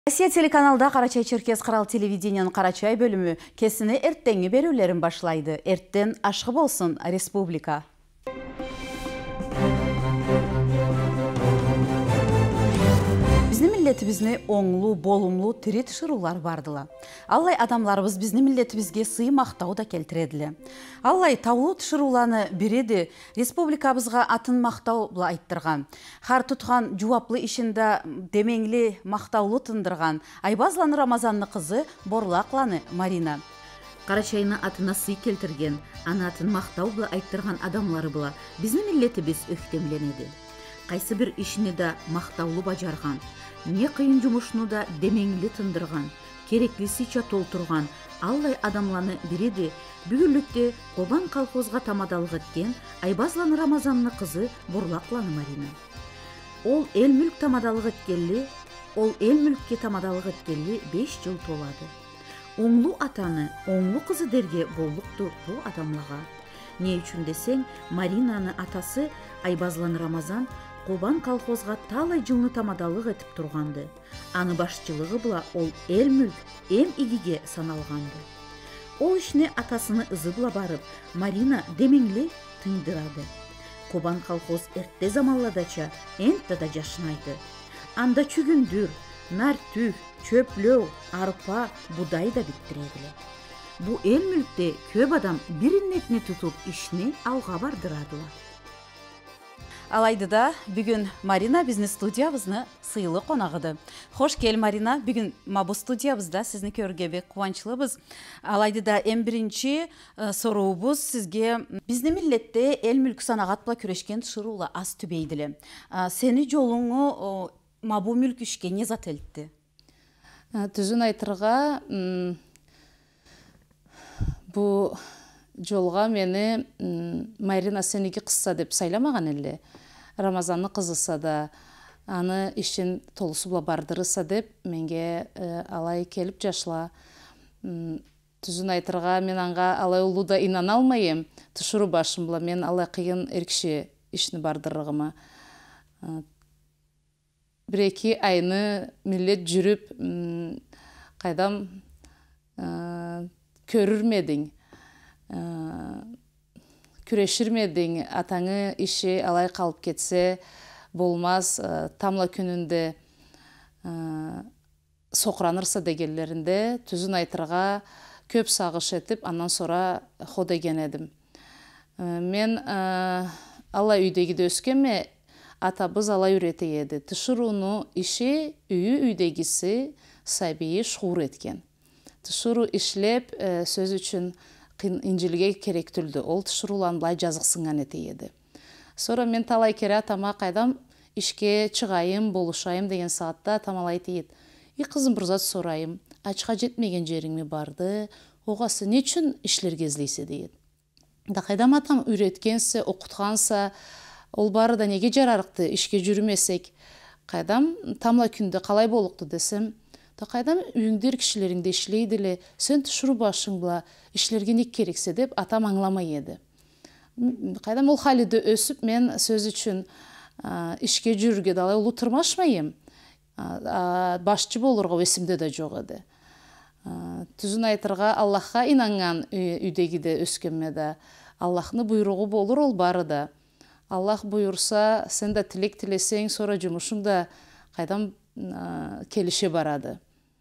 Россия телеканалда Карачай-Черкес Карал телевидениянын Карачай бөлүмү кесини эрттеңи берүүлөрүн башлайды. Эрттен ашкы болсун, республика. Биздин миллетибизни оңлуу, болумлуу, тири тышыруулар бардыла. Аллай адамларыбыз биздин миллетибизге сый мактоо да келтиредиле. Аллай табуу тышырууланы биреди республикабызга атын мактоо бла айттырган. Хар туткан жубаплы ишинде демеңли мактаулу тындырган Айбазланы Рамазанны кызы Борлакланы Марина. Карачайны атына сый келтирген, аны атын мактоо бла айттырган адамлары бла биздин миллетибиз өктемленеди. Кайсы бир ишини да мактаулуу бажарган, не кыйын жумушуну да демеңли тындырган, кереклисиче толтурган Аллай адамланы биреди бүгүнлүктө Кобан колхозга тамадалык эткен Айбазланы Рамазанны кызы Борлакланы Марина. Ол эл мүлк тамадалык эткенли, ол эл мүлккө тамадалык эткенли 5 жыл толады. Оңлуу атаны, оңлуу кызы дерге болукту бу адамлага. Не үчүн десең, Маринаны атасы Айбазланы Рамазан Кобан колхозга талай жылны тамадалык этип турганды. Аны башчылыгы була ол эл мүлк эм игиге саналганды. Ол ишине атасыны ызыбыла барып, Марина демеңли тындырады. Кобан колхоз эрте заманладача энтте да жашынайды. Анда чүгүндүр, нар түк, чөплөө, арпа, будай да биттиредиле. Бу эл мүлктө көп адам биринетни тутуп ишни алга бардырадылар. Алайдыда бүгүн Марина биздин студиябызны сыйлы конагыды. Хош кел, Марина. Бүгүн мабу студиябызда сизни көрүүгө бек кубанчылыбыз. Алайдыда эң биринчи сорообуз сизге биздин миллетте эл мүлк санагат бла күрөшкен тышыруула аз түбейдиле. Сени жолуңу мабу мүлк ишке не зат элтти? Түзүн айтырга бу жолга мени Марина сеники кысса деп сайламаган эле. Рамазанны кызыса да, аны ишин толусу була бардырыса деп менге алай келип жашла. Түзүн айтырга мен анга алай улуу да инана алмайм. Тышыруу башым була, мен алай кыйын эркиши ишни бардырыгыма. Бир-эки айны миллет жүрүп, кайдам көрүрмедиң, күреширмедиң, атаңы иши алай калып кетсе болмас, тамла күнүндө сокранырса дегенлеринде түзүн айтырга көп сагыш этип, андан sonra хо деген эдим. Мен алай үйдөгүдө өскөнмө, атабыз алай үйрөтөйеди. Тышырууну иши үйдөгүсү сабийи шуур эткен. Тышыруу ишлеп сөз үчүн инжилге керектүүлдү. Ол тышыруулан былай жазыксынган этейеди. Sonra мен талай кере атама кайдам ишке чыгайым, болушайым деген саатта атам алай дейт. И кызым бир зат сурайым, ачка жетмеген жериңми барды, огасы не үчүн ишлерге излейсе дейт. Да кайдам атам үйрөткенсе, окутканса, ол бары да неге жарарыкты ишке жүрмесек, кайдам тамла күндө калай болукту десем, да кайдам үйүңдөр кишилериңде ишлейдиле, сен тышыруу башың була, ишлерге не керексе деп атам аңламай эди. Кайдам ол халиде өсүп, мен сөз үчүн ишке жүрүүгө далай улуу тырмашмайм. Башчы болурга эсимде да жок эди. Түзүн айтырга Аллахка инанган үйдөгүдө өскөнмө да, Аллахны буйругу болур ол бары да. Аллах буйурса, сен да тилек тилесең, sonra жумушуң да кайдам келише барады.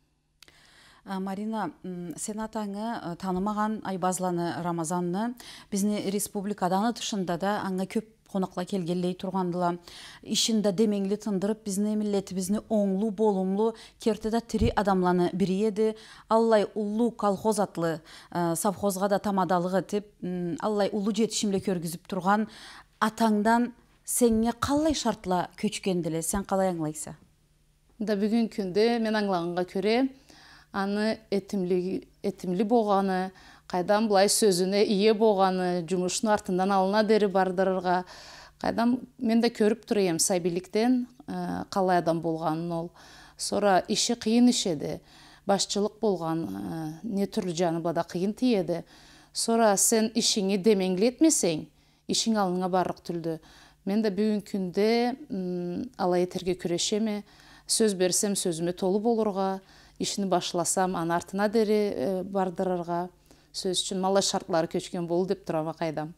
Марина, сен атаңы танымаган Айбазланы Рамазанны биздин республикадан тышында да аңа көп конокла келгенлей тургандыла. Ишинде демеңли тындырып биздин миллетибизни оңлуу, болумлуу, кертеде тири адамланы бириеди. Аллай улуу колхоз атлы совхозга да тамадалык этип, Аллай улуу жетишимле көргүзүп турган атаңдан сеңе калай шартла көчкөндүле, сен калай аңлайсың? Да бүгүн күндө мен аңлаганга көрө, аны этимли болганы, кайдам былай сөзүнө ие болганы, жумушунун артынан алына бери бардырырга, кайдам мен да көрүп турайм сайбиликтен калай адам болганын ол. Sonra иши кыйын иш эди, башчылык болган, не түрлүү жаны бада кыйын тиеди. Sonra сен ишиңи демеңли этмесең, ишиң алыңа барык түлдү. Мен да бүгүн күндө алай этерге күрөшеме, сөз берсем сөзіме толы болырға, ішіні башласам аны артына дері бардырырға, сөз үшін малай шартлары көчкен болу деп тұрама қайдам.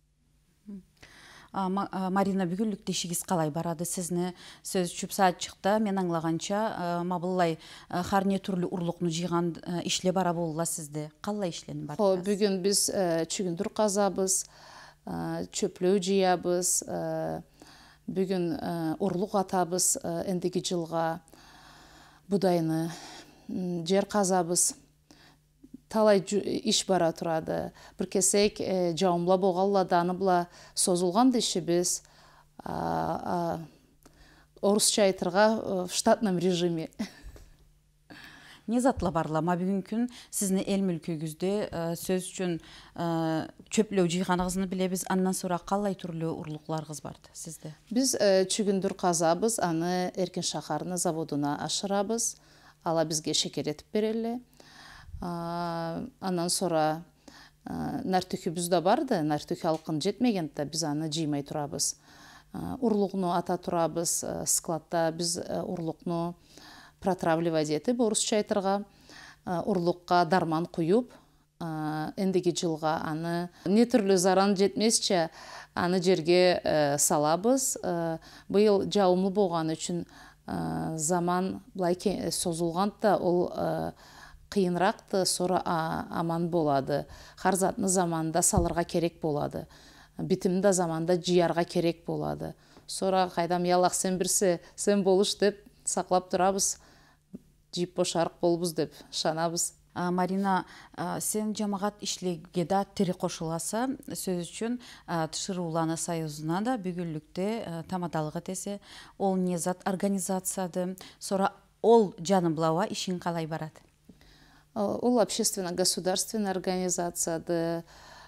Марина, бүгінлік дешігіз қалай барады? Сізні сөз чүп саат чықта, мен аңлағанча, мабыллай харне түрлі ұрлықны жиған ішле бара болула сізді. Қалай ішленің барды? Бүгін біз чүгіндір қазабыз, чөплеу жиябыз, бүгін ұрлық атабыз, әндегі жылға бұдайны жер қазабыз. Талай іш бара тұрады. Бір кесек жауымла боғалла даныбла созылған деші біз орысша айтырға в штатном режиме. Не затла барла? Ма бүгін күн сізні ел мүлкігізде сөз үшін чөплеу жиғанығызны білебіз, аннан сұра қалай түрлі ұрлықларғыз барды сізді? Біз чүгіндір қазабыз, аны Эркин шақарыны заводына ашырабыз. Ала бізге шекер етіп берелі. Анан sonra нәртүкүбүз да барды, нәртүкү алқын жетмегенде біз аны жимай турабыз. Урлугну ата турабыз, складта біз урлугну протравливать етіп, орысша айтырға, урлугка дарман куюп, эндеги жылға аны не түрлі заран жетмесче аны жерге салабыз. Быйыл жауымлы болған үшін заман былай созулғанда ол қиынрақты, сора аман болады. Харзатны заманда салырға керек болады. Бітімді заманда жиярға керек болады. Сора қайдам ялақ сен бірсе, сен болыш деп сақлап тұрабыз, жип бошарық болбыз деп шанабыз. Марина, сен жамағат ішлегеда тірі қошыласа, сөз үшін Тышыруланы Союзына да бүгінлікте тамадалығы тесе, ол не зат организацияды, сора ол жанымлауа ішін қалай барады? Ол общественно-государственная организацияды,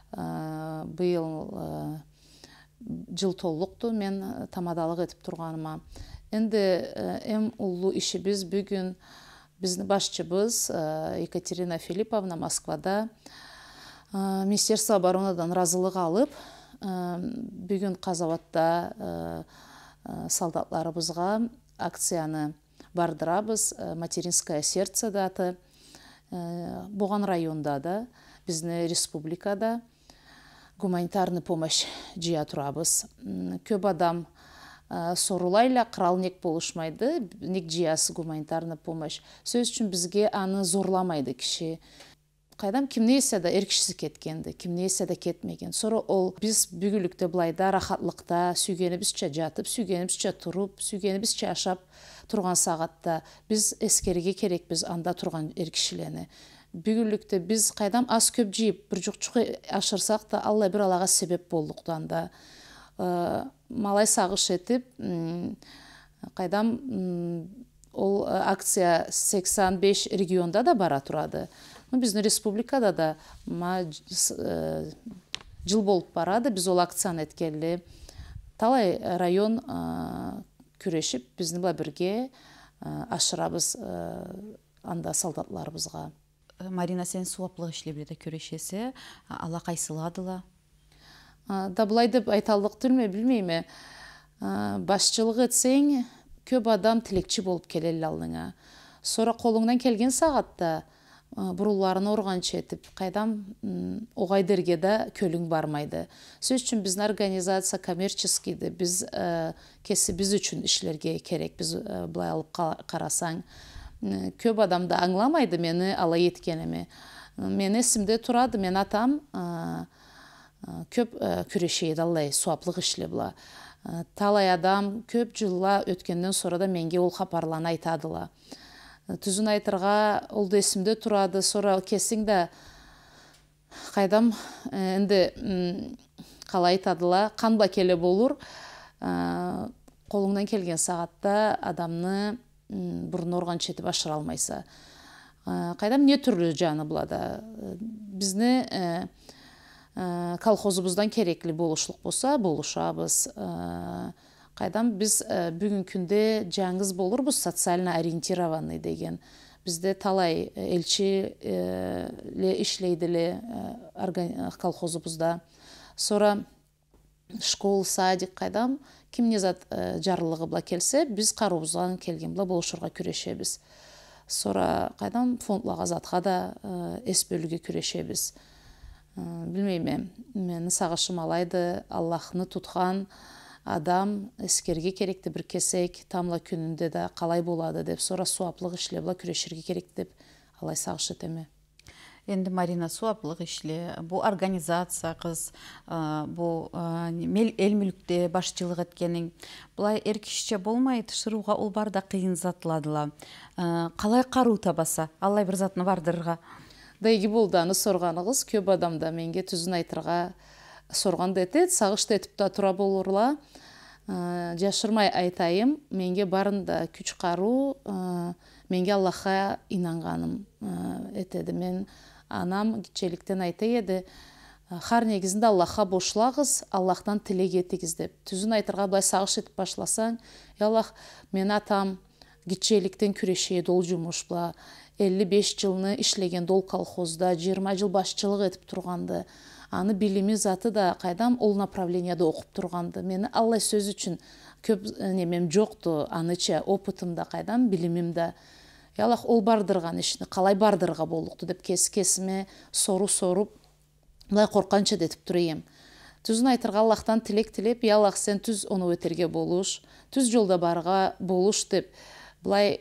быйыл жыл толлукту мен тамадалык этип турганыма. Энди эм улуу ишибиз бүгүн биздин башчыбыз Екатерина Филипповна Москвада Министерство оборонадан разылык алып, бүгүн Казаватта солдатларыбызга акцияны бардырабыз. Материнское сердце даты. Бұған районда да, біздің республикада гуманитарный помощь жия турабыз. Көп адам сорулайла қырал нек болушмайды, нек жиясы гуманитарный помощь. Сөз үшін бізге аны зорламайды кіші. Қайдам кімнейсе да еркішісі кеткенді, кімнейсе да кетмеген. Сора ол біз бүгілікті бұлайда, рахатлықта, сүйгенібізше жатып, сүйгенібізше тұрып, сүйгенібізше ашап тұрған сағатта біз ескерге керек біз анда тұрған еркішілені. Бүгілікті біз қайдам аз көп жиып, бір жұқчықы ашырсақ та, Алла бір Аллаға себеп болдықтан да. Малай сағыш етіп, қайдам ол акция 85 регионда да бара тұрады. Біздің республикада да жыл болып барады, біз ол акцияны еткелі. Талай район күрешіп, біздің бірге ашырабыз анда солдатларыбызға. Марина, сен суаплық ішлебіледі күрешесі, ала қайсыладыла? Да бұлай деп айталдық түрме білмейме. Башчылық етсең, көп адам тілекші болып келелі алдыңа. Сора қолыңнан келген сағатта бұруларын орғанчы етіп, қайдам оғайдерге де көлің бармайды. Сөз үшін біздің организация коммерческийді, біз кесі біз үшін ішлерге керек, біз бұлай алып қарасаң. Көп адамды аңламайды мені ала еткеніме. Мен есімде тұрады, мен атам көп күрешейді алай, суаплық ішлі бұла. Талай адам көп жылла өткеннен sonra да менге ол қапарланы айтадыла. Түзін айтырға олды есімде тұрады, sonra кесің де қайдам енді қалай айтадыла, қанба келе болыр, қолыңнан келген сағатта адамны бұрын орған четіп ашыра алмайса. Қайдам не түрлі жаны бұлада. Бізні колхозыбыздан керекли болушылық болса, болушабыз. Қайдам біз бүгін күнде жаңыз болыр бұл социально ориентированный деген. Бізде талай елшіле ішлейділі колхозыбызда. Sonra школ, садик кайдам кимне зат жарлыгы бла келсе, биз карообуздан келген бла болушурга күрөшөбүз. Сора кайдам фондлага затка да эс бөлүүгө күрөшөбүз. Билмейм, мен сагышым алайды, Аллахны туткан адам эскерге керекти бир кесек тамла күнүндө да калай болады деп, сора суаплык ишле бла күрөшөргө керек деп алай сагыш этеме. Енді Марина, суаплық ішле, бұл организация қыз, бұл ел мүлікте башчылық еткенің, бұлай еркішче болмай тышыруға ол барда қиын затыладыла. Қалай қару табаса, Аллай бір затыны бардырға? Дайги болданы сорғанығыз, көп адамда менге түзін айтырға сорғанды етет, сағышты етіп та тұра болырла. Жашырмай айтайым, менге барында күч қару, менге Аллаха инанғаным етеді. Мен анам кичеликтен айта еді, хар негізінде Аллаха бошлагыз, Аллахтан тилек етігіз деп. Түзін айтырға былай сағыш етіп башласаң, Аллах, мен атам кичеликтен күрешее дол жұмыш бла, 55 жылны ишлеген дол колхозда 20 жыл башчылык етіп тұрғанды, аны билими заты да кайдам ол направленияда оқып тұрғанды. Мені Алла сөз үшін көп немем жоқты, аныча опытымда кайдам билимимда. Аллах ол бардырған ішіні қалай бардырға болуқты деп кесіме соруп, бұлай қорқанша детіп тұрайым. Түзін айтырға Аллахтан тілек тілеп, Аллах сен түз оны өтерге болуш, түз жолда барға болуш деп, бұлай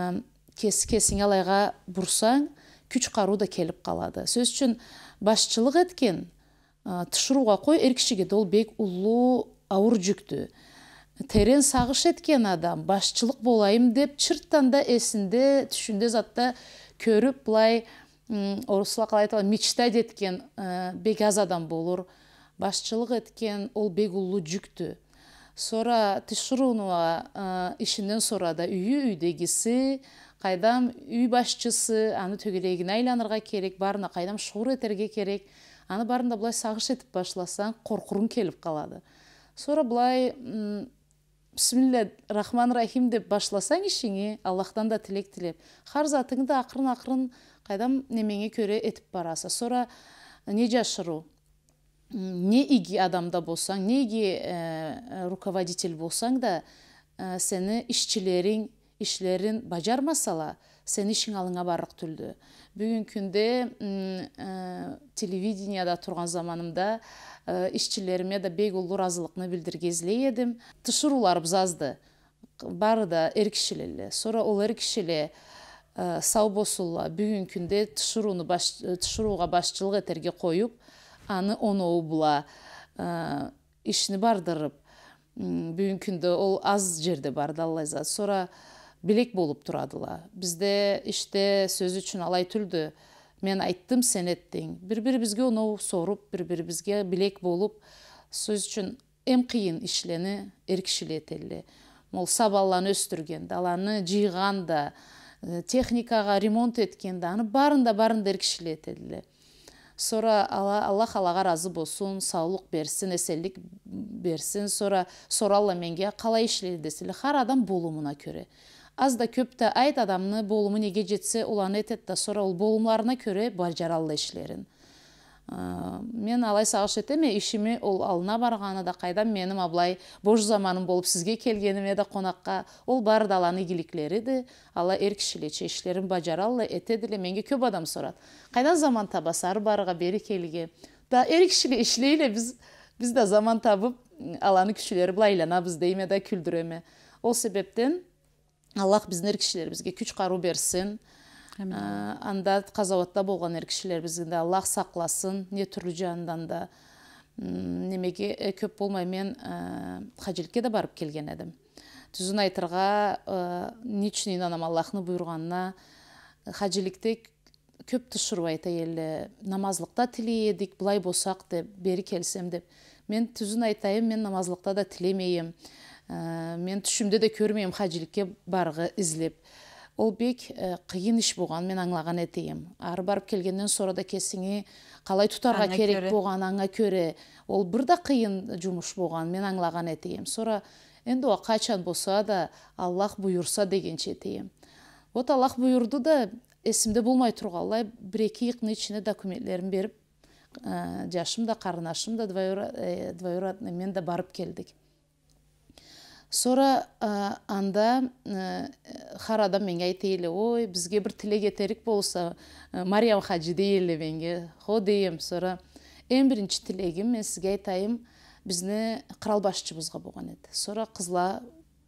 кесің алайға бұрсаң, күч қару да келіп қалады. Сөз үшін башчылық еткен, тышыруға қой еркішіге дол бек ұлы ауыр жүкті. Терен сағыш еткен адам, башчылық болайым деп, чырттан да есінде, түшінде затта көріп, бұлай, орысыла қалай айтылар, мечтать еткен бек аз адам болыр. Башчылық еткен, ол бек ұлы жүкті. Сора тышыруынуа ішінен сорада үйдегісі, қайдам үй башчысы, аны төгелегіне айланырға керек, барына қайдам шуыр етерге керек, аны барында бұлай сағыш етіп башласаң, қорқырын келіп қалады. Сора бұлай Бисмилля рахман рахим деп башласаң ішіңе, Аллахтан да тілек тілеп. Хар затыңды ақырын қайдам немеңе көре етіп бараса. Сора не жашыру, не иги адамда болсаң, не иги руководитель болсаң да, сені ішлерін бажармасала, сен ішің алыңа барық түлді. Бүгін күнде телевиденияда тұрған заманымда işçilerime de bek ulu razılıkını bildirgezley edim. Tışırılar bızazdı. Barı da erkişileli. Sonra ol erkişile sağ bosulla bugün günde tışırığa başçılık eterge koyup, anı onu bula işini bardırıp, bugün günde ol az jerde bardı Allah izah. Sonra bilek bolup duradılar. Bizde işte söz için alay tüldü. Men ayттым, sen еттің. Бір-бірімізге оны соруп, бір-бірімізге білек болып, сөз үшін эм қиын ішлені еркішілетелі. Мол сабалланы өстіргенді, аланы жиғанда, техникаға ремонт еткенді, аны барында еркішілетелі. Сора Аллах Аллаға разы болсын, саулық берсін, эселік берсін. Сора Алла менге қалай ішледі десілі, хар адам болумына көре. Аз да көп та айт адамны болуму неге жетсе, оланы етет да, сора ол болумларына көре бажараллы ішлерін. Мен алай сағыш етеме, ішіме ол алына барғаны да қайдам менім аблай бош заманым болып сізге келгеніме да қонаққа ол бар даланы игіліклері де, ала еркішілече ішлерін бажараллы етеділі, менге көп адам сорат. Қайдан заман табасар барға бері келге. Да еркішілі ішлейлі біз да заман табып, аланы күшілері бұлайлана біз дейме да күлдіреме. Ол себептен Аллах біздің еркішілерімізге күч қару берсін. Анда қазаватта болған еркішілерімізді Аллах сақласын, не түрлі жандан да. Немеге көп болмай мен қажелікке де барып келген едім. Түзін айтырға, не үшін инанам Аллахны бұйырғанына, қажелікте көп тұшыру айта елі, намазлықта тілейедік, бұлай болсақ деп, бері келсем деп. Мен түзін айтайым, мен намазлықта да тілемейім. Мен түшімде де көрмейім қажелікке барғы ізлеп. Ол бек қиын іш болған, мен аңлаған етейім. Ары барып келгеннен sonra да кесіңе қалай тұтарға керек болған аңа көре. Ол бірда қиын жұмыш болған, мен аңлаған етейім. Sonra енді о қачан болса да Аллах бұйырса дегенше етейім. Вот Аллах бұйырды да есімде болмай тұрғалай бір-екі иқны ішіне документлерін беріп, жашым да карынашым да двоюродный мен да барып келдик. Sonra анда har адам менге айтты эле, ой, бизге бир тилек этерик болса, Мариям хажы дейли менге. Хо дейм. Sonra эң биринчи тилегим мен сизге айтайым, бизни кырал башчыбызга болгон эди. Sonra кызлар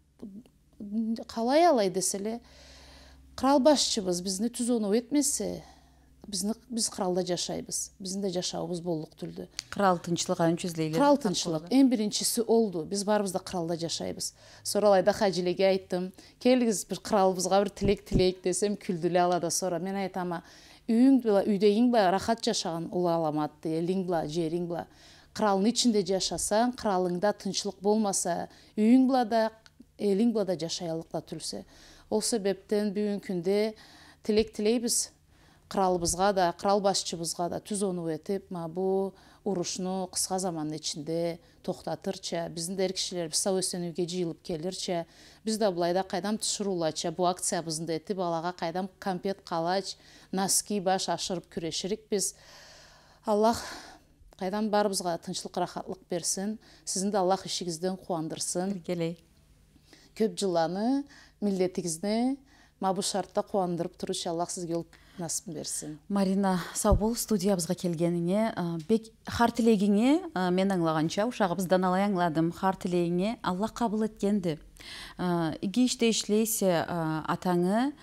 калай алай деселе, кырал башчыбыз бизни түзөнүп этмесе, biz kralda жашайбыз. Биздин да жашаабыз болуктулду. Кырал тынчылыгы үнчүзлейлер. Кырал тынчылык эң биринчиси олду. Биз барыбыз да кралда жашайбыз. Sonra алайда хажилеге айттым, келгиз бир кралыбызга бир тилек десем күлдү эле алада. Sonra мен айтам, үйдөгүң ба рахат жашаган ула аламатты, элиң бла, жериң бла. Кралдын ичинде жашасаң, кралыңда тынчылык болмаса, үйүң бла да, элиң бла да жашаялыкта түлсө. Ол себептен бүгүнкү күндө тилек тилейбиз. Кралыбызга да, крал башчыбызга да түзөнүп этип, бу урушну кыска замандын ичинде токтотурча, биздин да эр кишилер сау эсенүүгө жыйылып келирче, биз да булайда кайдам түшүрүүлача, бу акциябызды этип алага кайдам конфет, калач, носки баш ашырып күрөширикпиз. Аллах кайдам барыбызга тынчылык, рахатлык берсин. Сиздин да Аллах ишиңизден кубандырсын. Көп жыланы, миллетиңизди бу шартта кубандырып туручу Аллах сизге насып берсин. Марина, сау бол, студиябызга келгениңе, бек хар тилегиңе, мен аңлаганча, ушагыбыздан алай аңладым, хар тилегиңе Аллах кабыл эткенди. Иги иште ишлейсе атаңы,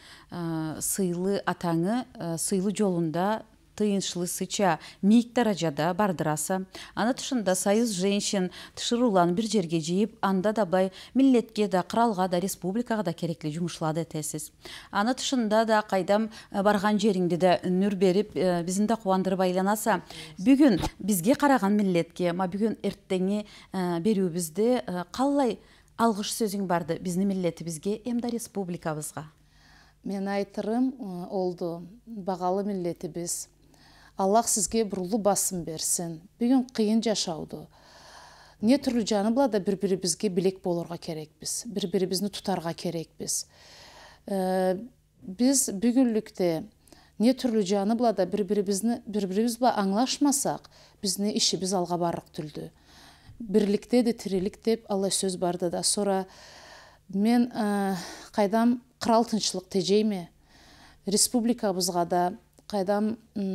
сыйлы жолунда тыйынчлысыча мийик даражада бардырасы. Аны тышында Союз женщин тышыруулан бир жерге жийип, анда да бай миллетке да, кралга да, республикага да керекли жумушларды этесиз. Аны тышында да кайдам барган жериңди да үнүр берип, биздин да кубандырып айланаса, бүгүн бизге караган миллетке, бүгүн эртеңи берүүбүздү калай алгыш сөзүң барды биздин миллетибизге, эмда республикабызга? Мен айтырым олду, багалы миллетибиз. Аллах сизге бурулуу басым берсин. Бүгүн кыйын жашауду. Не түрлүү жаны була да бири-бирибизге билек болорго керекпиз. Бири-бирибизди тутарга керекпиз. Биз бүгүнлүктө не түрлүү жаны була да бири-бирибиз була аңлашмасак, биздин ишибиз алга барык түлдү. Бирликте де тирилик деп Алла сөз барды да. Sonra мен кайдам крал тынчылык тежейме. Республикабызга да кайдам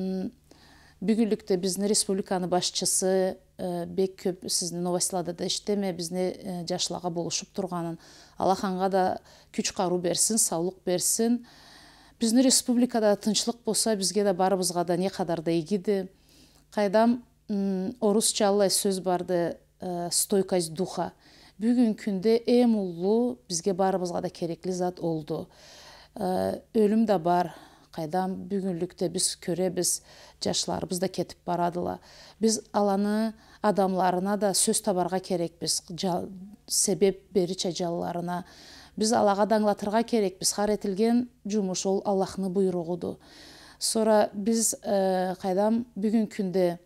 бүгүнлүктө биздин республиканын башчысы бек көп сиздин новостьларда да иштеме, бизни жашларга болушуп турганын. Аллах анга да күч каруу берсин, саулык берсин. Биздин республикада тынчылык болсо, бизге да барыбызга да не кадар да ийгиди. Кайдам орусча Алла сөз барды, стойкость духа. Бүгүнкү күндө эң улуу бизге барыбызга да керекли зат олду. Өлүм да бар. Кайдам бүгүнлүктө биз көрөбүз, жашларыбыз да кетип барадыла. Биз аланы адамларына да сөз табарга керекпиз, себеп бериче жалларына. Биз алага даңлатырга керекпиз. Хар этилген жумуш ол Аллахтын буйругуду. Sonra биз кайдам бүгүнкү күндө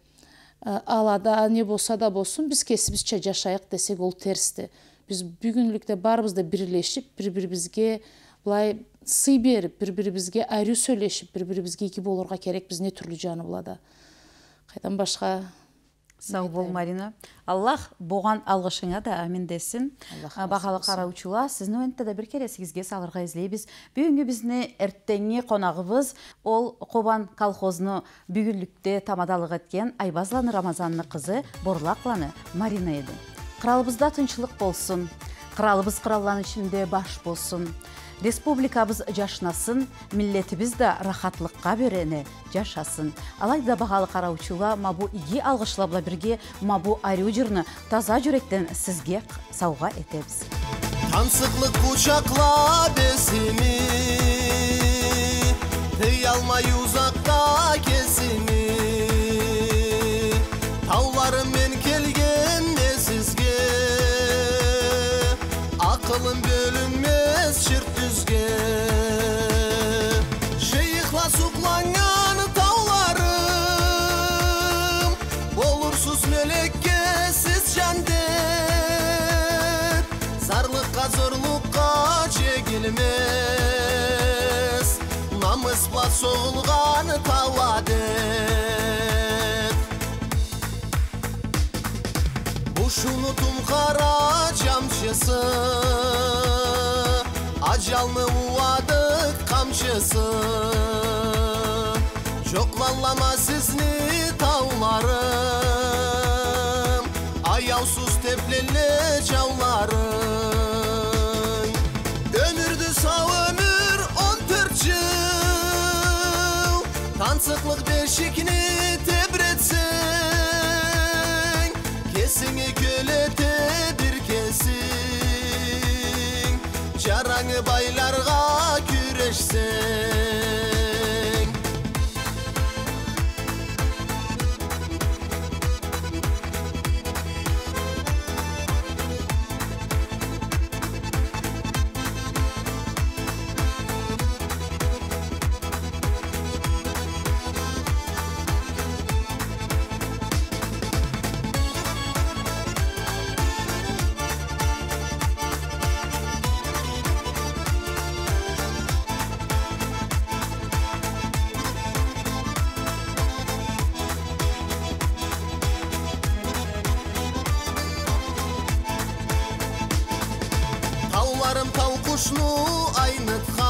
алада не болса да болсун, биз кесибизче жашайык десек ол терсти. Биз бүгүнлүктө барыбызды бирлешип, бири-бирибизге булай сый берип, бири-бирибизге айруу сөйлешип, бири-бирибизге ийги болорго керек, биз не түрлүү жаны булада. Кайдан башка? Сау бол, Марина. Аллах буган алгышыңа да амин десин. Багалы караучулар, сиздин өйнтө да бир кере сизге салырга излейбиз. Бүгүнкү биздин эртеңки конагыбыз ол Кобан колхозуну бүгүнлүктө тамадалык эткен Айбазланы Рамазанны кызы Борлакланы Марина эди. Кралыбызда тынчылык болсун, кралыбыз краллардын ичинде баш болсун. Республикабыз жашнасын, миллетибиз да рахатлыкка берене жашасын. Алайда багалы караучулар, мабу иги алгышлабла бирге мабу аруу жырны таза жүректен сизге сауга этебиз. Тансыклык кучакла бесими, тый алмай узакта кесими. Тауларым мен келгенде сизге, акылым бөлүнмес чырт түзге. Шейхла сукланган тауларым, болурсуз мелекке сиз жандет. Зарлыкка зорлукка чегилмес, намыспа соғылған тауадет. Ушунутум кара жамчысы, ажалны уадык камчысы. Жоклалама сизни тауларым, аяусуз теплеле жауларың. Өмүрдү сау өмүр 14 жыл, тансыклык бешикни тебретсең, кесиңи көлете бир кесиң, жараңы байларга күрешсең. Тауларым тау кушну айныткан,